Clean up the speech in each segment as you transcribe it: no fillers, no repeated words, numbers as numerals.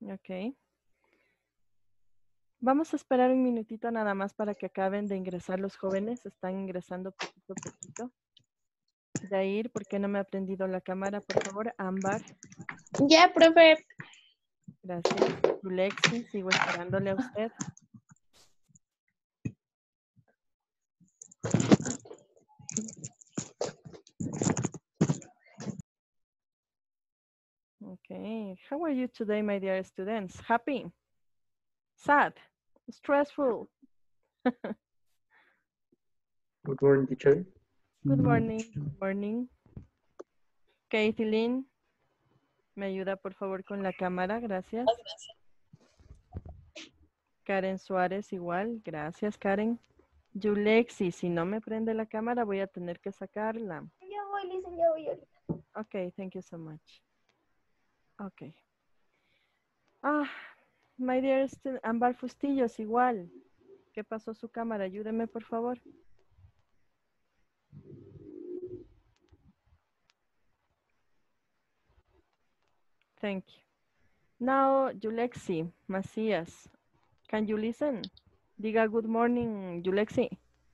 Ok. Vamos a esperar un minutito nada más para que acaben de ingresar los jóvenes. Están ingresando poquito a poquito. Yair, ¿por qué no me ha prendido la cámara, por favor? Ámbar, Ya, profe. gracias. Lexi, sigo esperándole a usted. Okay. How are you today, my dear students? Happy? Sad? Stressful? Good morning, teacher. Good morning. Good morning. Caitlin, me ayuda por favor con la cámara, gracias. Karen Suárez igual, gracias Karen. Yulexi, si no me prende la cámara voy a tener que sacarla. Ya voy, Lisa, ya voy ahorita. Ok, thank you so much. Ok. Ah, my dear Ámbar Fustillos igual. ¿Qué pasó su cámara? Ayúdeme por favor. Thank you. Now, Yulexi Macías, can you listen? Diga good morning, Yulexi.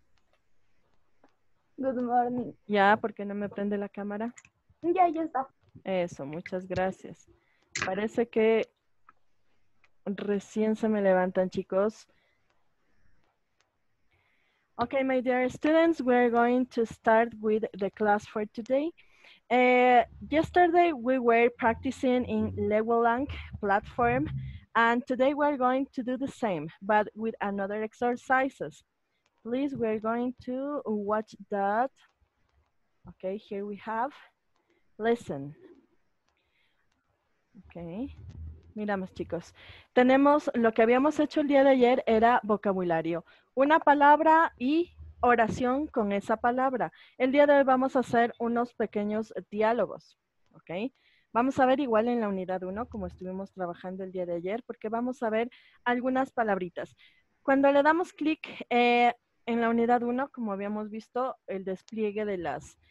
Good morning. Ya, ¿por qué no me prende la cámara? Ya está. Eso, muchas gracias. Parece que recién se me levantan, chicos. Okay, my dear students, we're going to start with the class for today. Yesterday, we were practicing in Legolang platform, and today we're going to do the same, but with another exercises. Please, we're going to watch that. Okay, here we have, listen. Okay. Miramos, chicos. Tenemos lo que habíamos hecho el día de ayer era vocabulario. Una palabra y oración con esa palabra. El día de hoy vamos a hacer unos pequeños diálogos. ¿Ok? Vamos a ver igual en la unidad 1, como estuvimos trabajando el día de ayer, porque vamos a ver algunas palabritas. Cuando le damos clic en la unidad 1, como habíamos visto, el despliegue de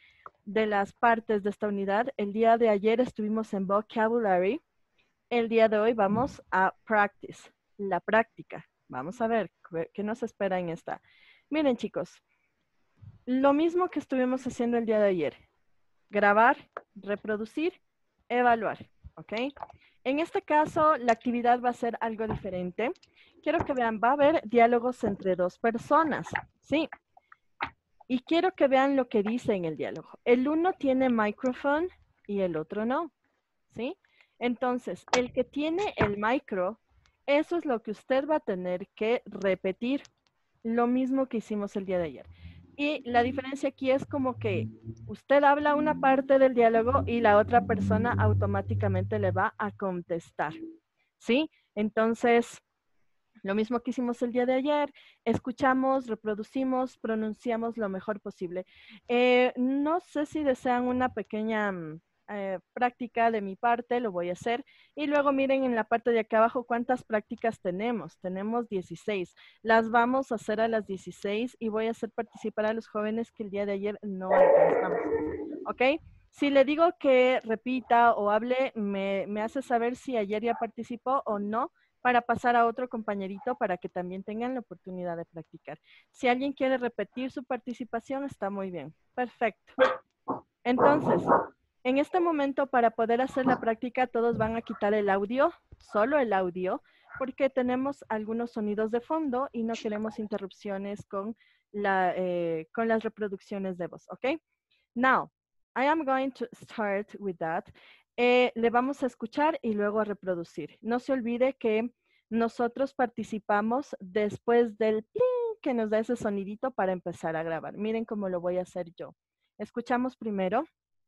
las partes de esta unidad, el día de ayer estuvimos en vocabulary. El día de hoy vamos a practice, la práctica. Vamos a ver qué nos espera en esta. Miren, chicos, lo mismo que estuvimos haciendo el día de ayer. Grabar, reproducir, evaluar, ¿ok? En este caso, la actividad va a ser algo diferente. Quiero que vean, va a haber diálogos entre dos personas, ¿sí? Y quiero que vean lo que dice en el diálogo. El uno tiene micrófono y el otro no, ¿sí? Entonces, el que tiene el micro, eso es lo que usted va a tener que repetir. Lo mismo que hicimos el día de ayer. Y la diferencia aquí es como que usted habla una parte del diálogo y la otra persona automáticamente le va a contestar, ¿sí? Entonces, lo mismo que hicimos el día de ayer, escuchamos, reproducimos, pronunciamos lo mejor posible. No sé si desean una pequeña práctica de mi parte, lo voy a hacer. Y luego miren en la parte de acá abajo cuántas prácticas tenemos. Tenemos 16. Las vamos a hacer a las 16 y voy a hacer participar a los jóvenes que el día de ayer no alcanzamos. ¿Ok? Si le digo que repita o hable, me hace saber si ayer ya participó o no, para pasar a otro compañerito para que también tengan la oportunidad de practicar. Si alguien quiere repetir su participación, está muy bien. Perfecto. Entonces, en este momento, para poder hacer la práctica, todos van a quitar el audio, solo el audio, porque tenemos algunos sonidos de fondo y no queremos interrupciones con las reproducciones de voz, ¿ok? Now, I am going to start with that. Le vamos a escuchar y luego a reproducir. No se olvide que nosotros participamos después del pling que nos da ese sonidito para empezar a grabar. Miren cómo lo voy a hacer yo. Escuchamos primero.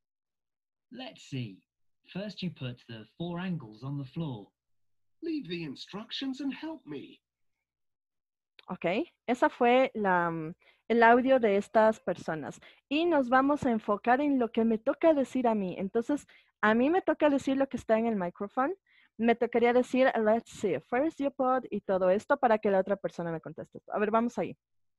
Let's see. First you put the 4 angles on the floor. Leave the instructions and help me. Ok, esa fue el audio de estas personas. Y nos vamos a enfocar en lo que me toca decir a mí. Entonces, a mí me toca decir lo que está en el micrófono. Me tocaría decir, let's see, first you put y todo esto para que la otra persona me conteste. A ver, vamos ahí.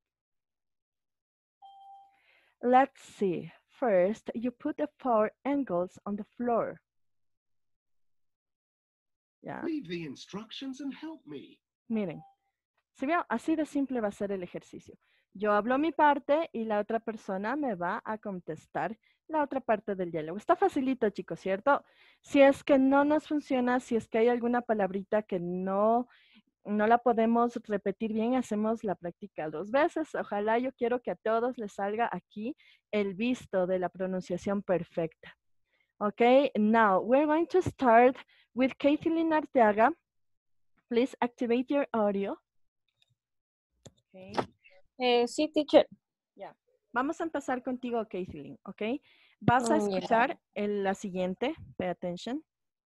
Let's see, first you put the 4 angles on the floor. ¿Ya? Leave the instructions and help me. Miren, ¿sí vio? Así de simple va a ser el ejercicio. Yo hablo mi parte y la otra persona me va a contestar la otra parte del diálogo. Está facilito, chicos, ¿cierto? Si es que no nos funciona, si es que hay alguna palabrita que no la podemos repetir bien, hacemos la práctica 2 veces. Ojalá yo quiero que a todos les salga aquí el visto de la pronunciación perfecta. Okay, now we're going to start with Kathleen Arteaga. Please activate your audio. Okay. Sí, teacher. Ya. Vamos a empezar contigo, Kathleen, ¿ok? Vas a escuchar la siguiente. Pay attention.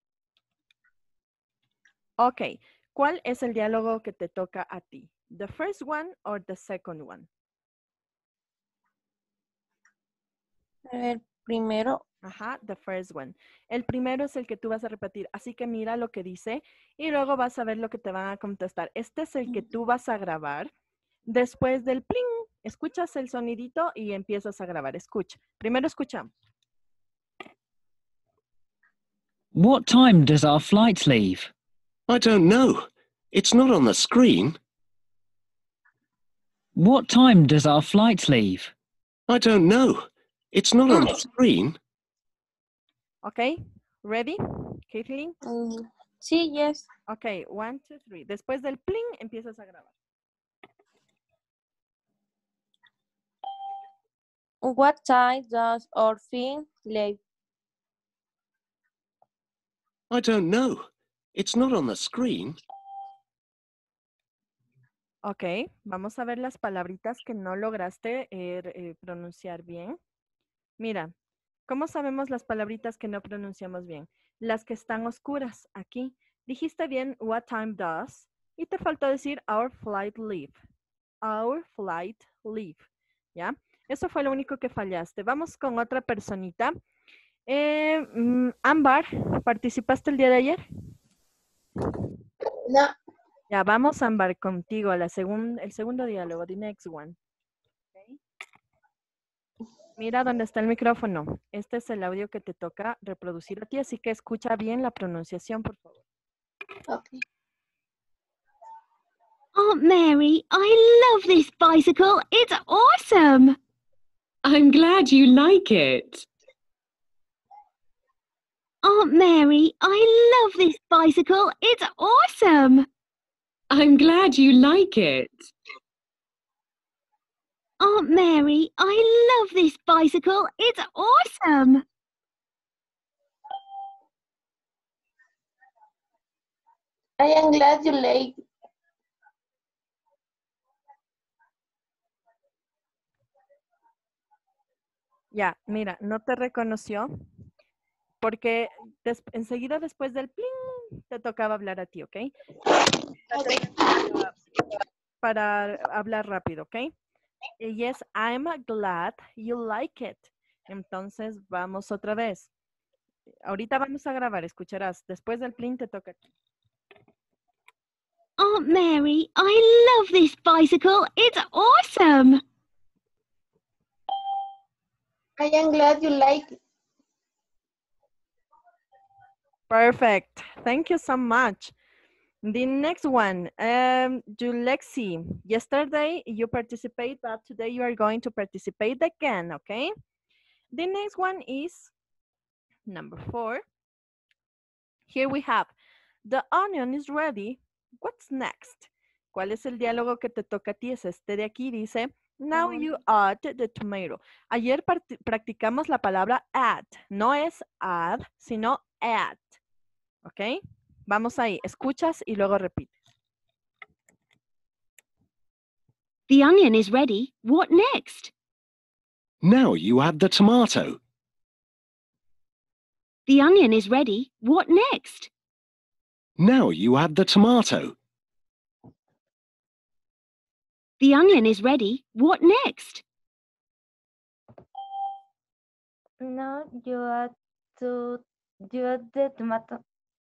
Ok. ¿Cuál es el diálogo que te toca a ti? The first one or the second one? A ver, primero. Ajá, the first one. El primero es el que tú vas a repetir. Así que mira lo que dice y luego vas a ver lo que te van a contestar. Este es el que tú vas a grabar. Después del pling, escuchas el sonidito y empiezas a grabar. Escucha. Primero escucha. What time does our flight leave? I don't know. It's not on the screen. What time does our flight leave? I don't know. It's not on the screen. Ok. Ready, Kathleen? Sí, yes. Ok, 1, 2, 3. Después del pling, empiezas a grabar. What time does our fin leave? I don't know. It's not on the screen. Ok, vamos a ver las palabritas que no lograste pronunciar bien. Mira, ¿cómo sabemos las palabritas que no pronunciamos bien? Las que están oscuras, aquí. Dijiste bien, what time does, y te faltó decir our flight leave. Our flight leave, ¿ya? Eso fue lo único que fallaste. Vamos con otra personita. Ámbar, ¿participaste el día de ayer? No. Ya, vamos, Ámbar, contigo, el segundo diálogo, the next one. Okay. Mira dónde está el micrófono. Este es el audio que te toca reproducir a ti, así que escucha bien la pronunciación, por favor. Okay. Aunt Mary, I love this bicycle. It's awesome. I'm glad you like it. Aunt Mary, I love this bicycle. It's awesome. I'm glad you like it. Aunt Mary, I love this bicycle. It's awesome. I am glad you like. Ya, mira, no te reconoció porque enseguida después del pling te tocaba hablar a ti, ¿ok? Para hablar rápido, ¿ok? Yes, I'm glad you like it. Entonces, vamos otra vez. Ahorita vamos a grabar, escucharás. Después del pling te toca a ti. Aunt Mary, I love this bicycle. It's awesome. I am glad you like it. Perfect. Thank you so much. The next one, Julexi. Yesterday you participated, but today you are going to participate again, okay? The next one is number 4. Here we have, the onion is ready. What's next? ¿Cuál es el diálogo que te toca a ti? Es este de aquí, dice, now you add the tomato. Ayer practicamos la palabra add. No es add, sino add. ¿Ok? Vamos ahí. Escuchas y luego repites. The onion is ready. What next? Now you add the tomato. The onion is ready. What next? Now you add the tomato. The onion is ready. What next? Now you add the tomato.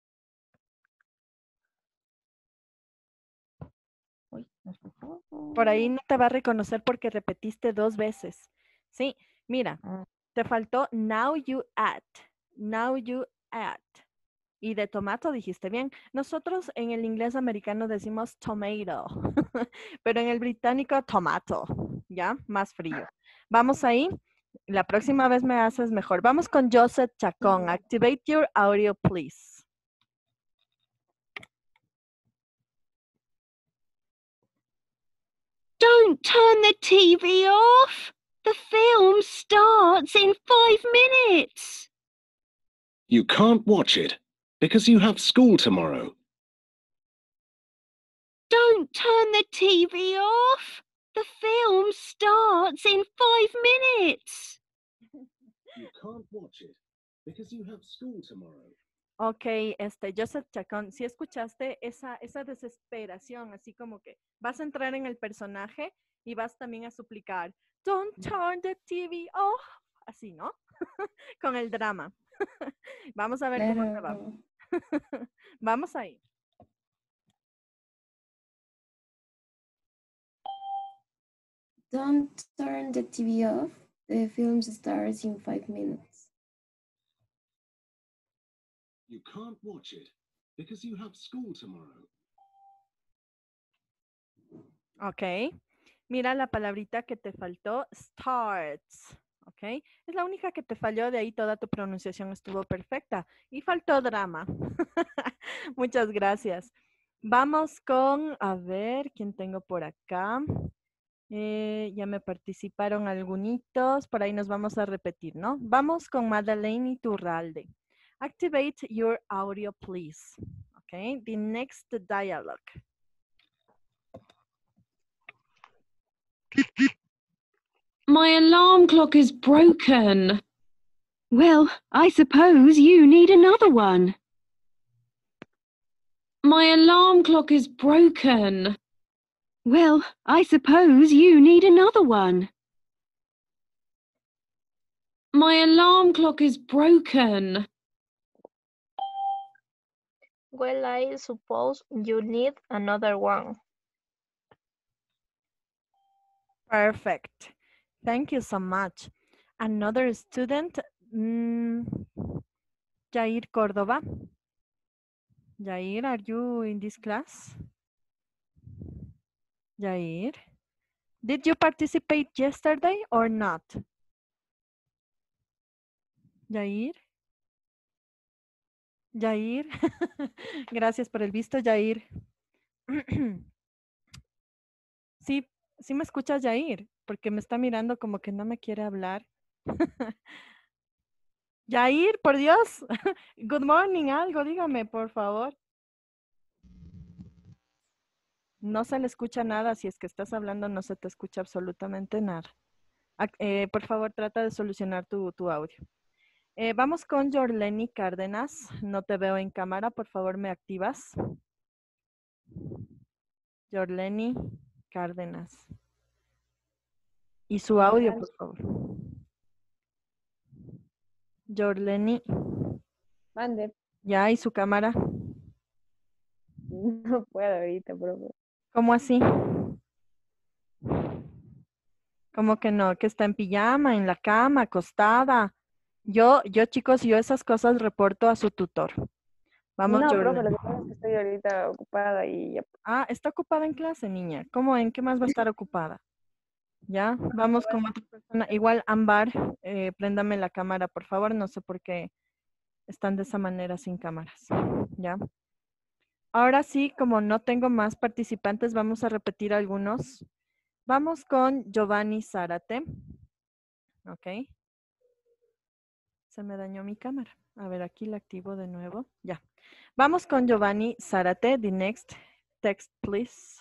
Uy, me escuchó. Por ahí no te va a reconocer porque repetiste 2 veces. Sí, mira, te faltó now you add. Now you add. Y de tomato dijiste bien. Nosotros en el inglés americano decimos tomato, pero en el británico tomato, ¿ya? Más frío. Vamos ahí. La próxima vez me haces mejor. Vamos con Joseph Chacón. Activate your audio, please. Don't turn the TV off. The film starts in 5 minutes. You can't watch it because you have school tomorrow. Don't turn the TV off. The film starts in 5 minutes. You can't watch it because you have school tomorrow. Ok, Joseph Chacón, si escuchaste esa desesperación, así como que vas a entrar en el personaje y vas también a suplicar, don't turn the TV off, así, ¿no? Con el drama. Vamos a ver cómo te va. Vamos ahí. Don't turn the TV off. The film starts in 5 minutes. You can't watch it because you have school tomorrow. Ok. Mira la palabrita que te faltó, starts. Ok. Es la única que te falló, de ahí toda tu pronunciación estuvo perfecta. Y faltó drama. Muchas gracias. Vamos con, a ver, ¿quién tengo por acá? Ya me participaron algunitos, por ahí nos vamos a repetir, ¿no? Vamos con Madeleine Iturralde. Activate your audio, please. Okay, the next dialogue. My alarm clock is broken. Well, I suppose you need another one. My alarm clock is broken. Well, I suppose you need another one. My alarm clock is broken. Well, I suppose you need another one. Perfect. Thank you so much. Another student, Jair Córdoba. Jair, are you in this class? Jair, did you participate yesterday or not? Jair. Jair. Gracias por el visto, Jair. Sí, sí me escuchas, Jair, porque me está mirando como que no me quiere hablar. Jair, por Dios. Good morning, algo, dígame, por favor. No se le escucha nada, si es que estás hablando no se te escucha absolutamente nada. Por favor, trata de solucionar tu audio. Vamos con Yorleni Cárdenas. No te veo en cámara, por favor, ¿me activas? Yorleni Cárdenas. Y su audio, por favor. Yorleni. Mande. Ya, ¿y su cámara? No puedo ahorita, profe. ¿Cómo así? ¿Cómo que no? Que está en pijama, en la cama, acostada. Yo, chicos, yo esas cosas reporto a su tutor. Vamos, No, Yorleni. profe, lo que pasa es que estoy ahorita ocupada y ya. Ah, está ocupada en clase, niña. ¿Cómo? ¿En qué más va a estar ocupada? Ya, vamos con otra persona. Igual, Ámbar, préndame la cámara, por favor. No sé por qué están de esa manera sin cámaras. Ya. Ahora sí, como no tengo más participantes, vamos a repetir algunos. Vamos con Giovanni Zárate. Ok. Se me dañó mi cámara. A ver, aquí la activo de nuevo. Ya. Vamos con Giovanni Zárate. The next text, please.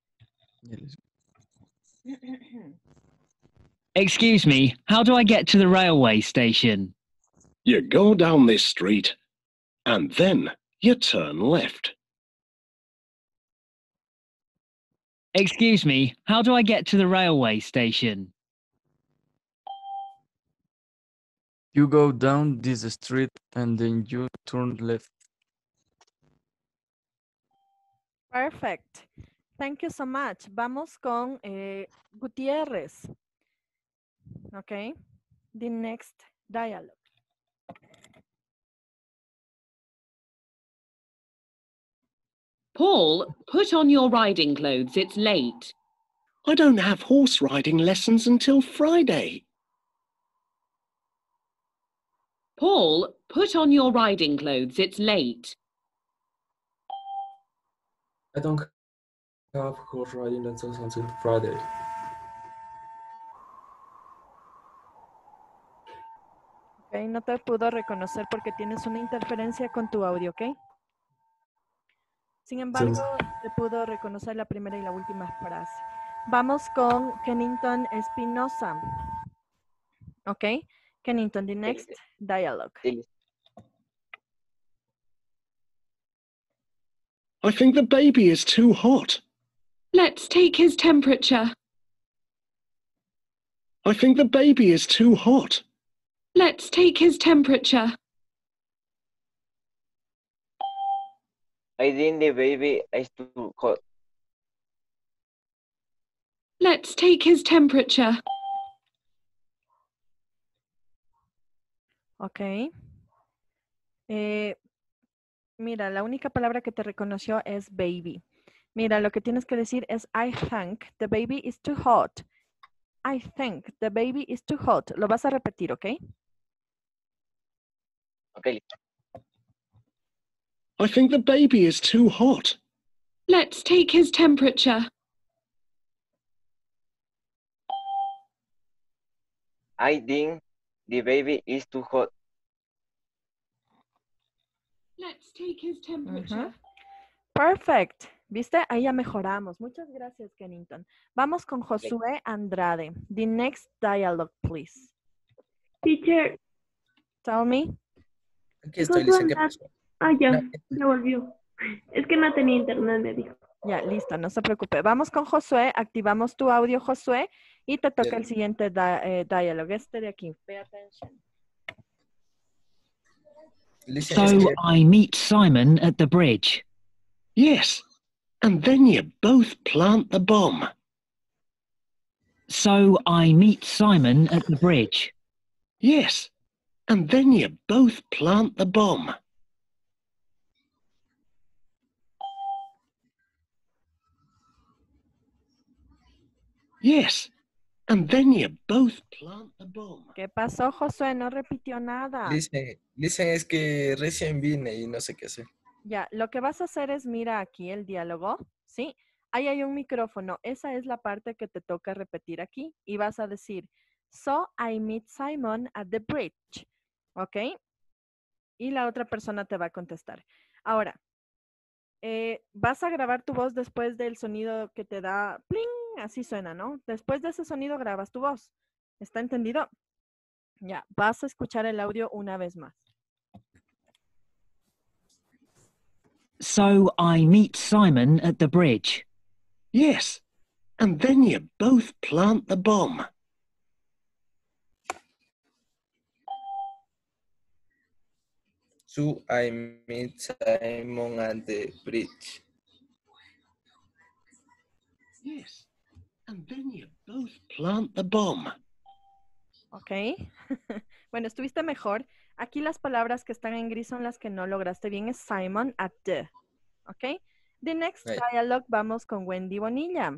Excuse me, how do I get to the railway station? You go down this street and then you turn left. Excuse me, how do I get to the railway station? You go down this street and then you turn left. Perfect. Thank you so much. Vamos con Gutiérrez. Okay. The next dialogue. Paul, put on your riding clothes. It's late. I don't have horse riding lessons until Friday. Paul, put on your riding clothes. It's late. I don't have horse riding lessons until Friday. Ok, no te pudo reconocer porque tienes una interferencia con tu audio, ¿ok? Sin embargo, te pudo reconocer la primera y la última frase. Vamos con Kennington Espinosa. Ok, Kennington, the next dialogue. I think the baby is too hot. Let's take his temperature. I think the baby is too hot. Let's take his temperature. I think the baby is too hot. Let's take his temperature. Ok. Mira, la única palabra que te reconoció es baby. Mira, lo que tienes que decir es I think the baby is too hot. I think the baby is too hot. Lo vas a repetir, ¿ok? Okay. I think the baby is too hot. Let's take his temperature. I think the baby is too hot. Let's take his temperature. Perfect. ¿Viste? Ahí ya mejoramos. Muchas gracias, Kennington. Vamos con Josué Andrade. The next dialogue, please. Teacher. Tell me. Aquí estoy, Lisa, ¿qué pasó? Ya volvió. Es que no tenía internet, me dijo. Ya, listo, no se preocupe. Vamos con Josué, activamos tu audio, Josué, y te toca el siguiente diálogo, este de aquí. Pay attention. So I meet Simon at the bridge. Yes, and then you both plant the bomb. So I meet Simon at the bridge. Yes, and then you both plant the bomb. Yes, and then you both plant the bomb. ¿Qué pasó, Josué? No repitió nada. Listen, es que recién vine y no sé qué hacer. Ya, lo que vas a hacer es, mira aquí el diálogo, ¿sí? Ahí hay un micrófono. Esa es la parte que te toca repetir aquí. Y vas a decir, so I meet Simon at the bridge. ¿Ok? Y la otra persona te va a contestar. Ahora, vas a grabar tu voz después del sonido que te da pling, así suena, ¿no? Después de ese sonido grabas tu voz. ¿Está entendido? Ya, vas a escuchar el audio una vez más. So I meet Simon at the bridge. Yes, and then you both plant the bomb. So I meet Simon at the bridge. Yes, and then you both plant the bomb. ¿Ok? Bueno, estuviste mejor. Aquí las palabras que están en gris son las que no lograste bien. Es Simon at the. ¿Ok? The next dialogue, vamos con Wendy Bonilla.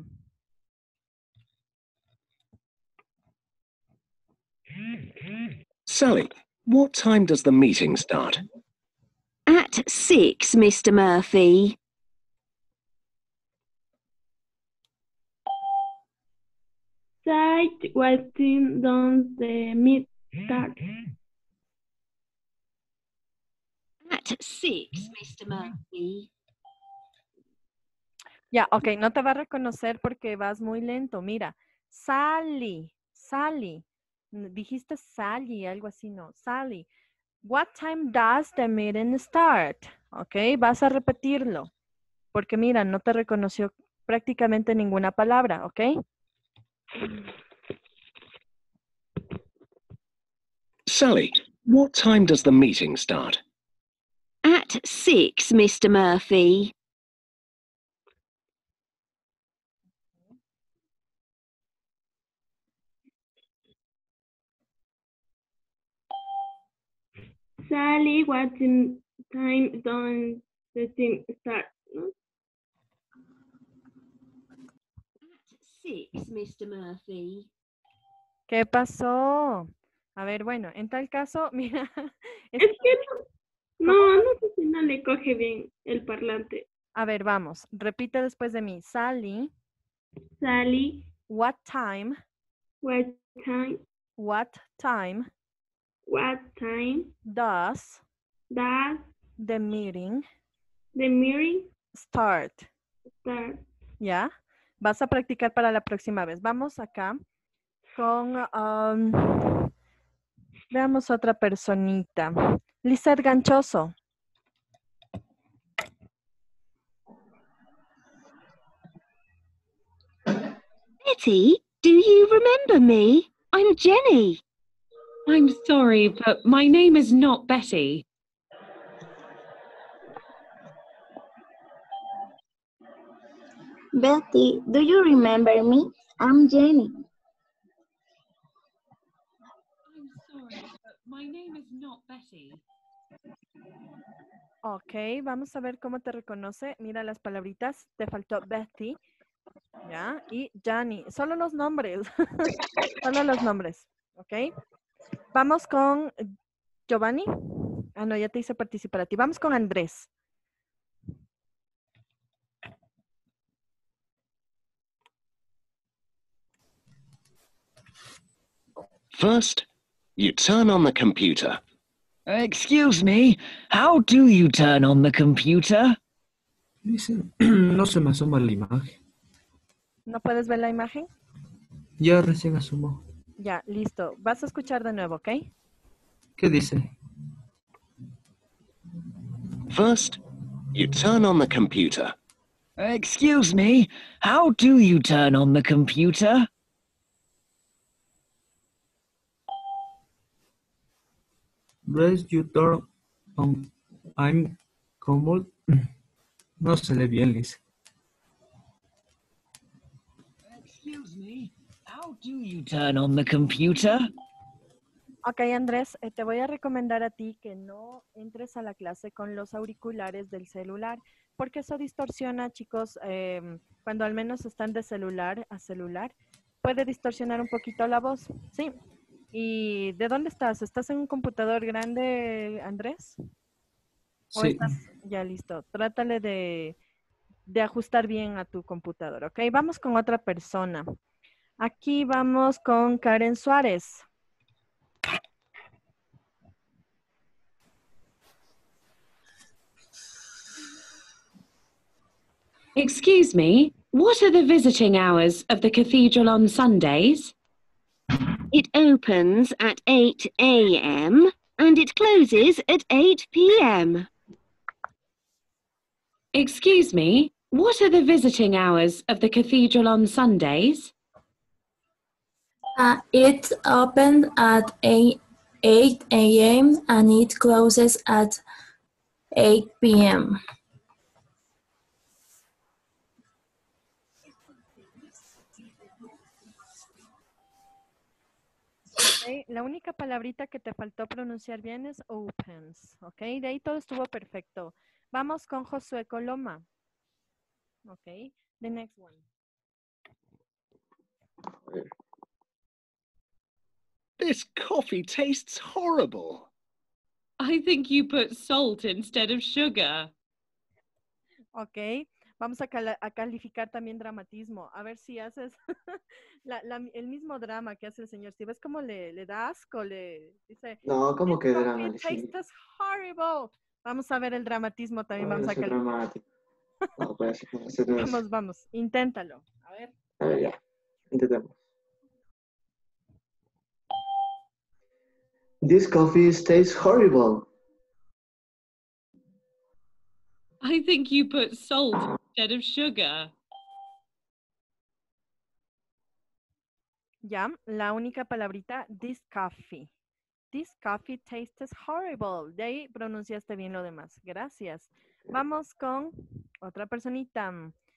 Sally, what time does the meeting start? At 6, Mr. Murphy. Site waiting down the meet start. At 6, Mr. Murphy. Ya, ok, no te va a reconocer porque vas muy lento. Mira, Sally. Dijiste Sally, algo así, no. Sally. What time does the meeting start? Ok, vas a repetirlo. Porque mira, no te reconoció prácticamente ninguna palabra, ok. Sally, what time does the meeting start? At 6, Mr. Murphy. Sally, what time does the team start? No? 6, Mr. Murphy. ¿Qué pasó? A ver, bueno, en tal caso, mira. Es que no sé si no le coge bien el parlante. A ver, vamos. Repite después de mí. Sally. Sally. What time? What time? What time? What time? Does Does the meeting the meeting start? start? ¿Ya? Vas a practicar para la próxima vez. Vamos acá con... veamos otra personita. Lizeth Ganchoso. Betty, do you remember me? I'm Jenny. I'm sorry, but my name is not Betty. Betty, do you remember me? I'm Jenny. I'm sorry, but my name is not Betty. Ok, vamos a ver cómo te reconoce. Mira las palabritas. Te faltó Betty. ¿Ya? Y Jani. Solo los nombres. Solo los nombres. ¿Ok? Vamos con Giovanni. Ah, no, ya te hice participar a ti. Vamos con Andrés. First, you turn on the computer. Excuse me, how do you turn on the computer? Dice, no se me asoma la imagen. ¿No puedes ver la imagen? Ya recién asomó. Ya, listo. Vas a escuchar de nuevo, ¿ok? ¿Qué dice? First, you turn on the computer. Excuse me, how do you turn on the computer? Raise you turn on. I'm common. No se lee bien, Liz. Excuse me, how do you turn on the computer? Ok, Andrés, te voy a recomendar a ti que no entres a la clase con los auriculares del celular, porque eso distorsiona, chicos, cuando al menos están de celular a celular, puede distorsionar un poquito la voz, ¿sí? ¿Y de dónde estás? ¿Estás en un computador grande, Andrés? ¿O Sí. estás ya listo? Trátale de ajustar bien a tu computador, ¿ok? Vamos con otra persona. Aquí vamos con Karen Suárez. Excuse me, what are the visiting hours of the cathedral on Sundays? It opens at 8 a.m. and it closes at 8 p.m. Excuse me, what are the visiting hours of the cathedral on Sundays? It opens at 8 a.m. and it closes at 8 p.m. Okay. La única palabrita que te faltó pronunciar bien es opens, ¿ok? De ahí todo estuvo perfecto. Vamos con Josué Coloma. Ok, the next one. This coffee tastes horrible. I think you put salt instead of sugar. Ok, vamos a calificar también dramatismo. A ver si haces el mismo drama que hace el señor. Si ves cómo le da asco, le dice... No, ¿cómo que "This drama? coffee tastes horrible". Vamos a ver el dramatismo también. Vamos a Eso es calificar. dramático. No, pues eso no es. Vamos, inténtalo. A ver. A ver, ya. Intentemos. This coffee tastes horrible. I think you put salt instead of sugar. Ya, la única palabrita, this coffee. This coffee tastes horrible. De ahí pronunciaste bien lo demás. Gracias. Vamos con otra personita.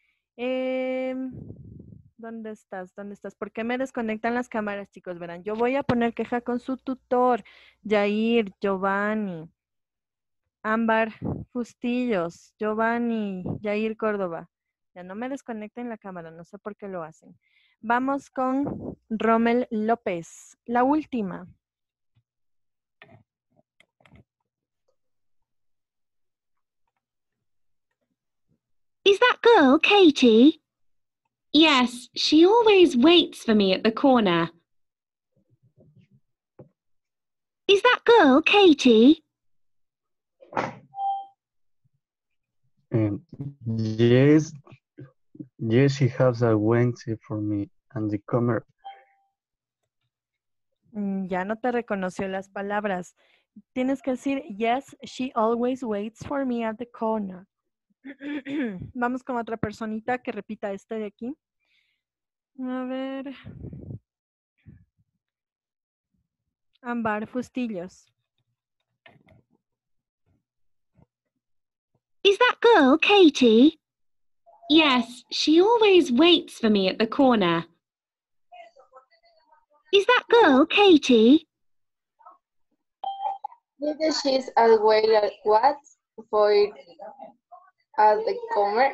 ¿Dónde estás? ¿Dónde estás? ¿Por qué me desconectan las cámaras, chicos? Verán, yo voy a poner queja con su tutor. Yair, Giovanni, Ámbar Fustillos, Giovanni, Yair Córdoba. Ya no me desconecten la cámara, no sé por qué lo hacen. Vamos con Rommel López. La última. Is that girl Katie? Yes, she always waits for me at the corner. Is that girl Katie? Yes, yes, she has a Wednesday for me and the comer. Ya no te reconoció las palabras. Tienes que decir, yes, she always waits for me at the corner. Vamos con otra personita que repita este de aquí. A ver. Ámbar Fustillos. Is that girl Katie? Yes, she always waits for me at the corner. Is that girl Katie? Did she's always what for at the comer?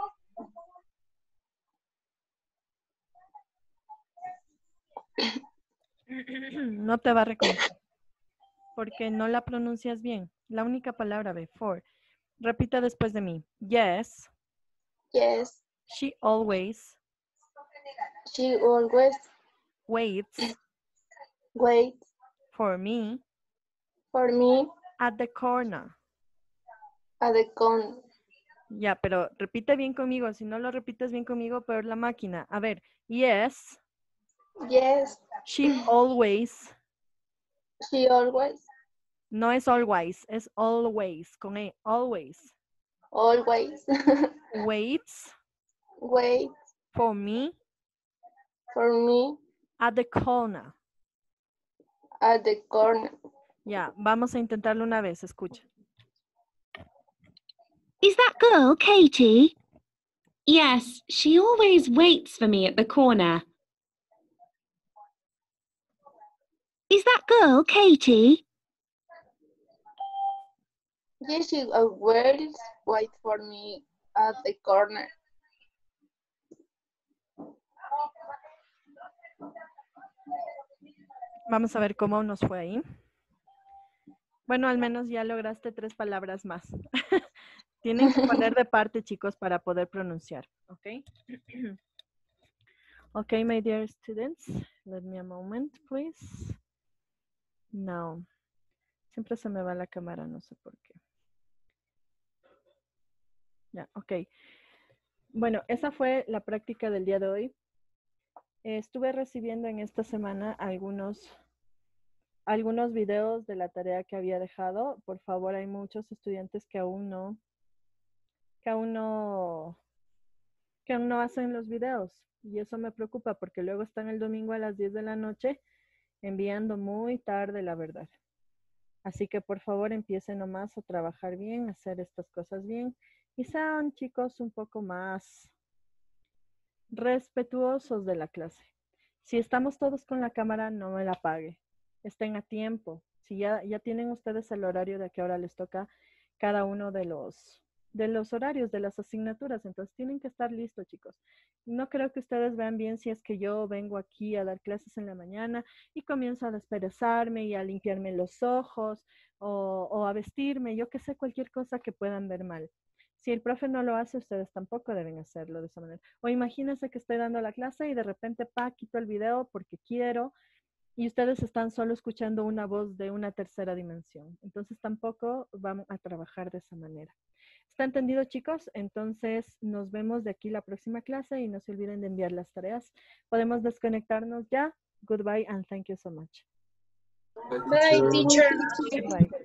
No te va a reconocer porque no la pronuncias bien. La única palabra de for. Repita después de mí. Yes. Yes. She always. She always waits. Waits. For me. For me. At the corner. At the corner. Ya, pero repite bien conmigo. Si no lo repites bien conmigo, peor la máquina. A ver. Yes. Yes. She always. She always. No es always, es always, con E, always. Always. Waits. Waits. For me. For me. At the corner. At the corner. Ya, vamos a intentarlo una vez, escucha. Is that girl Katie? Yes, she always waits for me at the corner. Is that girl Katie? Yes, she always wait for me at the corner. Vamos a ver cómo nos fue ahí. Bueno, al menos ya lograste 3 palabras más. Tienen que poner de parte, chicos, para poder pronunciar. ¿Ok? Ok, my dear students. Let me a moment, please. No. Siempre se me va la cámara, no sé por qué. Ya, ok. Bueno, esa fue la práctica del día de hoy. Estuve recibiendo en esta semana algunos videos de la tarea que había dejado. Por favor, hay muchos estudiantes que aún no hacen los videos. Y eso me preocupa porque luego están el domingo a las 10 de la noche enviando muy tarde, la verdad. Así que por favor empiecen nomás a trabajar bien, a hacer estas cosas bien. Y sean, chicos, un poco más respetuosos de la clase. Si estamos todos con la cámara, no me la apague. Estén a tiempo. Si ya tienen ustedes el horario de a qué hora les toca cada uno de los horarios de las asignaturas, entonces tienen que estar listos, chicos. No creo que ustedes vean bien si es que yo vengo aquí a dar clases en la mañana y comienzo a desperezarme y a limpiarme los ojos o a vestirme, yo que sé, cualquier cosa que puedan ver mal. Si el profe no lo hace, ustedes tampoco deben hacerlo de esa manera. O imagínense que estoy dando la clase y de repente, quito el video porque quiero y ustedes están solo escuchando una voz de una tercera dimensión. Entonces tampoco vamos a trabajar de esa manera. ¿Está entendido, chicos? Entonces nos vemos de aquí la próxima clase y no se olviden de enviar las tareas. Podemos desconectarnos ya. Goodbye and thank you so much. Bye, teacher. Bye.